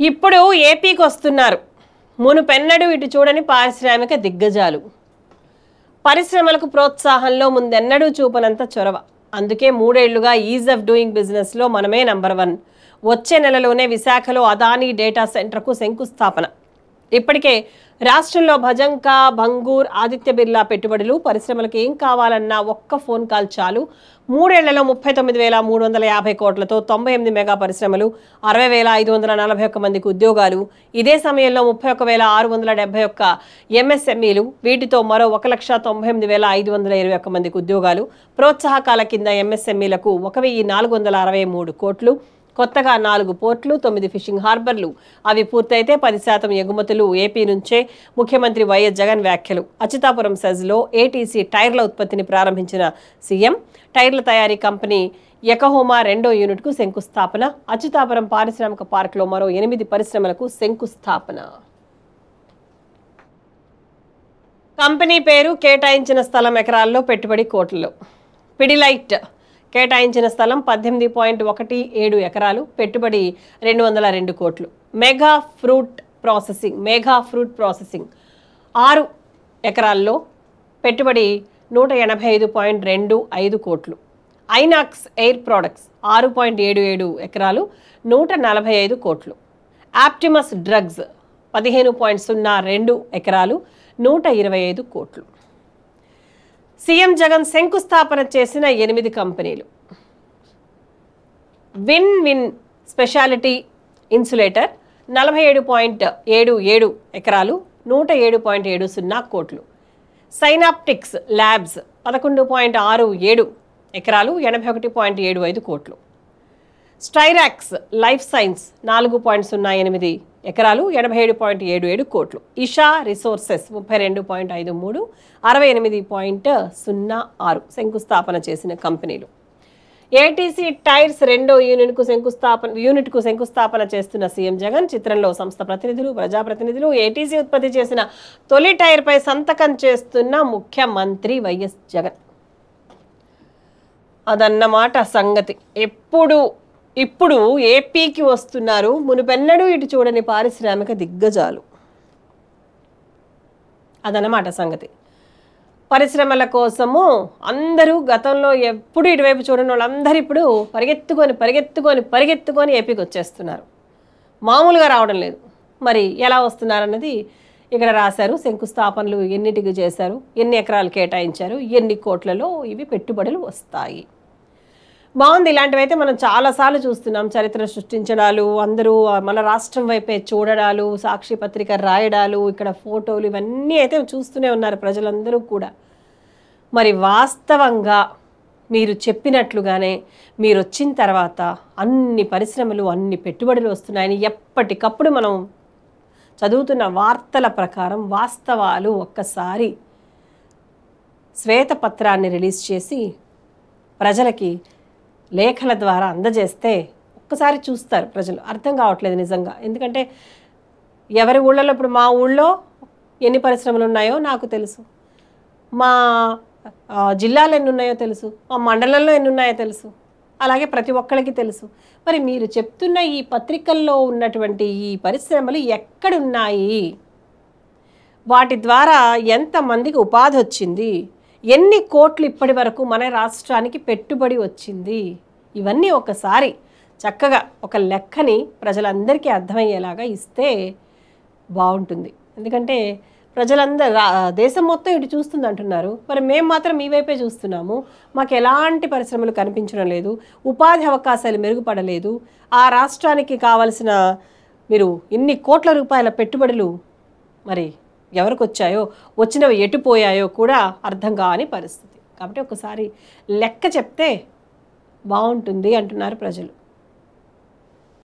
ఇప్పుడు ఏపీకి వస్తున్నారు. మునుపెన్నడూ ఇటు చూడని పారిశ్రామిక దిగ్గజాలు. పరిశ్రమలకు ప్రోత్సాహంలో ముందెన్నడూ చూపనంత చొరవ. అందుకే 3 ఏళ్లుగా ఈజ్ ఆఫ్ డూయింగ్ బిజినెస్లో మనమే నంబర్ 1. వచ్చే నెలలోనే విశాఖలో అదానీ డేటా సెంటర్కు శంకుస్థాపన. ఇప్పటికే రాష్ట్రంలో భజంకా, భంగూర్, ఆదిత్య బిర్లా పెట్టుబడులు. పరిశ్రమలకు ఏం కావాలన్నా ఒక్క ఫోన్ కాల్ చాలు. 3 ఏళ్లలో 39,350 కోట్లతో 98 మెగా పరిశ్రమలు, 60,541 మందికి ఉద్యోగాలు. ఇదే సమయంలో 31,671 ఎంఎస్ఎంఈలు, వీటితో మరో 1,98,521 మందికి ఉద్యోగాలు. ప్రోత్సాహకాల కింద ఎంఎస్ఎంఈలకు 1,463 కోట్లు. కొత్తగా 4 పోర్ట్లు, 9 ఫిషింగ్ హార్బర్లు. అవి పూర్తయితే 10% ఎగుమతులు ఏపీ నుంచే. ముఖ్యమంత్రి వైఎస్ జగన్ వ్యాఖ్యలు. అచ్యుతాపురం సెజ్లో ఏటీసీ టైర్ల ఉత్పత్తిని ప్రారంభించిన సీఎం. టైర్ల తయారీ కంపెనీ యకహోమా 2వ యూనిట్కు శంకుస్థాపన. అచ్యుతాపురం పారిశ్రామిక పార్కులో మరో 8 పరిశ్రమలకు శంకుస్థాపన. కంపెనీ పేరు, కేటాయించిన స్థలం ఎకరాల్లో, పెట్టుబడి కోట్లలో. పిడిలైట్ కేటాయించిన స్థలం 18.17 ఎకరాలు, పెట్టుబడి 202 కోట్లు. మెగా ఫ్రూట్ ప్రాసెసింగ్ 6 ఎకరాల్లో, పెట్టుబడి 185.25 కోట్లు. ఐనాక్స్ ఎయిర్ ప్రొడక్ట్స్ 6.77 ఎకరాలు, 145 కోట్లు. ఆప్టిమస్ డ్రగ్స్ 15.02 ఎకరాలు, 125 కోట్లు. సీఎం జగన్ శంకుస్థాపన చేసిన 8 కంపెనీలు. విన్ స్పెషాలిటీ ఇన్సులేటర్ 47.77 ఎకరాలు, 107.70 కోట్లు. సైనాప్టిక్స్ ల్యాబ్స్ 11.67 ఎకరాలు, 81.75 కోట్లు. స్టైరాక్స్ లైఫ్ సైన్స్ 4.08 ఎకరాలు, 87.77 కోట్లు. ఇషా రిసోర్సెస్ 32.53, 68.06 శంకుస్థాపన చేసిన కంపెనీలు. ఏటీసీ టైర్స్ 2వ యూనిట్కు శంకుస్థాపన చేస్తున్న సీఎం జగన్. చిత్రంలో సంస్థ ప్రతినిధులు, ప్రజాప్రతినిధులు. ఏటీసీ ఉత్పత్తి చేసిన తొలి టైర్పై సంతకం చేస్తున్న ముఖ్యమంత్రి వైఎస్ జగన్. అదన్నమాట సంగతి. ఇప్పుడు ఏపీకి వస్తున్నారు మునుపెన్నడూ ఇటు చూడని పారిశ్రామిక దిగ్గజాలు. అదన్నమాట సంగతి. పరిశ్రమల కోసము అందరూ గతంలో ఎప్పుడు ఇటువైపు చూడని వాళ్ళందరూ ఇప్పుడు పరిగెత్తుకొని ఏపీకి వచ్చేస్తున్నారు. మామూలుగా రావడం లేదు. మరి ఎలా వస్తున్నారన్నది ఇక్కడ రాశారు. శంకుస్థాపనలు ఎన్నిటికి చేశారు, ఎన్ని ఎకరాలు కేటాయించారు, ఎన్ని కోట్లలో ఇవి పెట్టుబడులు వస్తాయి. బాగుంది. ఇలాంటివైతే మనం చాలాసార్లు చూస్తున్నాం. చరిత్ర సృష్టించడాలు, అందరూ మన రాష్ట్రం వైపే చూడడాలు, సాక్షి పత్రిక రాయడాలు, ఇక్కడ ఫోటోలు, ఇవన్నీ అయితే చూస్తూనే ఉన్నారు ప్రజలందరూ కూడా. మరి వాస్తవంగా మీరు చెప్పినట్లుగానే మీరు వచ్చిన తర్వాత అన్ని పరిశ్రమలు, అన్ని పెట్టుబడులు వస్తున్నాయని ఎప్పటికప్పుడు మనం చదువుతున్న వార్తల ప్రకారం వాస్తవాలు ఒక్కసారి శ్వేతపత్రాన్ని రిలీజ్ చేసి ప్రజలకి లేఖల ద్వారా అందజేస్తే ఒక్కసారి చూస్తారు ప్రజలు. అర్థం కావట్లేదు నిజంగా. ఎందుకంటే ఎవరి ఊళ్ళలో, ఇప్పుడు మా ఊళ్ళో ఎన్ని పరిశ్రమలు ఉన్నాయో నాకు తెలుసు, మా జిల్లాలో ఎన్ని ఉన్నాయో తెలుసు, మా మండలంలో ఎన్ని ఉన్నాయో తెలుసు, అలాగే ప్రతి ఒక్కరికి తెలుసు. మరి మీరు చెప్తున్న ఈ పత్రికల్లో ఉన్నటువంటి ఈ పరిశ్రమలు ఎక్కడున్నాయి, వాటి ద్వారా ఎంతమందికి ఉపాధి వచ్చింది, ఎన్ని కోట్లు ఇప్పటి వరకు మన రాష్ట్రానికి పెట్టుబడి వచ్చింది, ఇవన్నీ ఒకసారి చక్కగా ఒక లెక్కని ప్రజలందరికీ అర్థమయ్యేలాగా ఇస్తే బాగుంటుంది. ఎందుకంటే ప్రజలందరూ దేశం మొత్తం ఇటు చూస్తుంది అంటున్నారు. మరి మేము మాత్రం మీ వైపే చూస్తున్నాము. మాకు ఎలాంటి పరిశ్రమలు కనిపించడం లేదు, ఉపాధి అవకాశాలు మెరుగుపడలేదు. ఆ రాష్ట్రానికి కావలసిన మీరు ఇన్ని కోట్ల రూపాయల పెట్టుబడులు మరి ఎవరికి వచ్చాయో, వచ్చినవి ఎటుపోయాయో కూడా అర్థం కాని పరిస్థితి. కాబట్టి ఒకసారి లెక్క చెప్తే బాగుంటుంది అంటున్నారు ప్రజలు.